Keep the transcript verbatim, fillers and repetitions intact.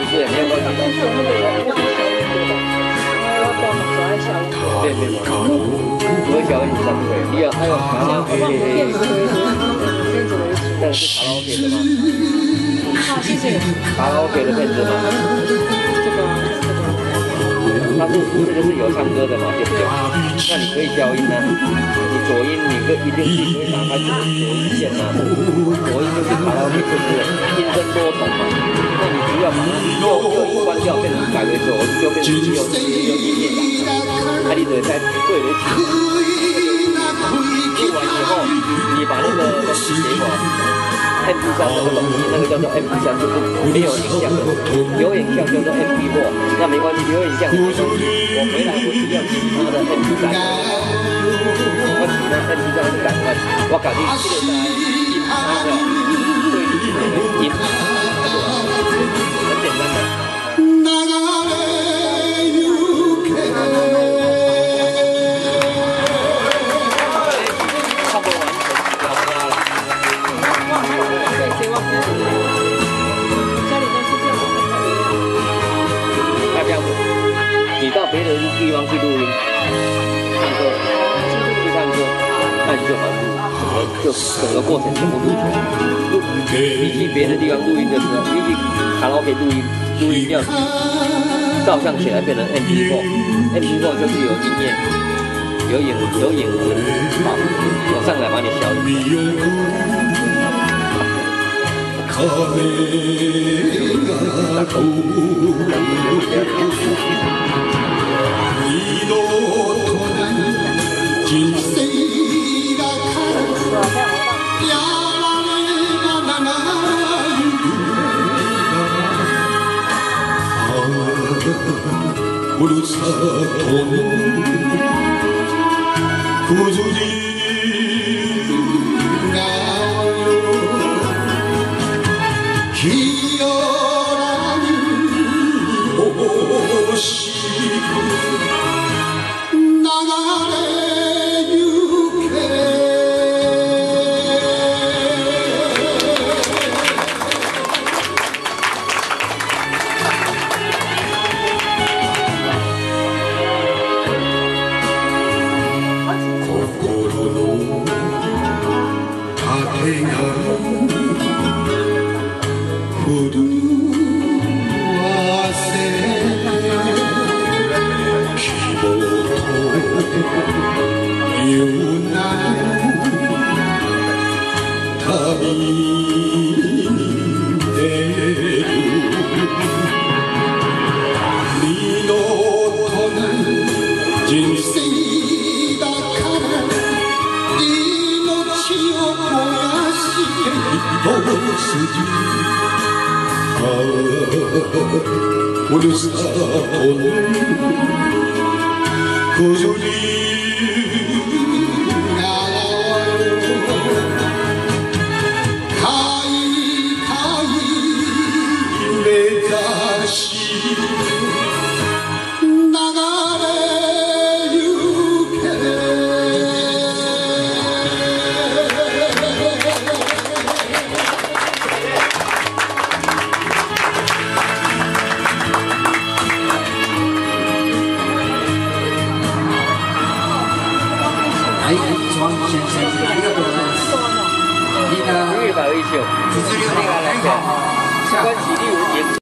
对，没有关系。 但是我那个我我小一点的，我要帮忙小孩小一点。 对对对，我小一点三岁，你有还有卡拉 OK 的， 电子为主，电子为主。 这是卡拉 OK 的吗？ 好，谢谢。 卡拉 OK 的片子吗？ 这个这个。 它是这个是有唱歌的嘛，对不对？那你可以调音啊，你左音你可一定是可以打开左音键啊，左音就是卡拉 OK 就是音声多重嘛，那你只要把右右音关掉，变成改为左，就变成右右音键打，那你得在对得起。听完以后，你把那个东西给我。M P 三那个东西，那个叫做 M P 三，就是没有影像的，有影像叫做 M P 四，那没关系，有影像没关系。我回来我只要其他的 M P 三，我其他 M P 三是赶快，我赶紧记得在音它的对比那个音，很简单的。你到别的地方去录音、唱歌、去唱歌，那你就把整个就整个过程全部录起来。录你去别的地方录音的时候，你去卡拉 OK 录音，录音要照相起来变成 M P 四 ，M P 四 就是有音乐、有影、有影子，好，我上来把你消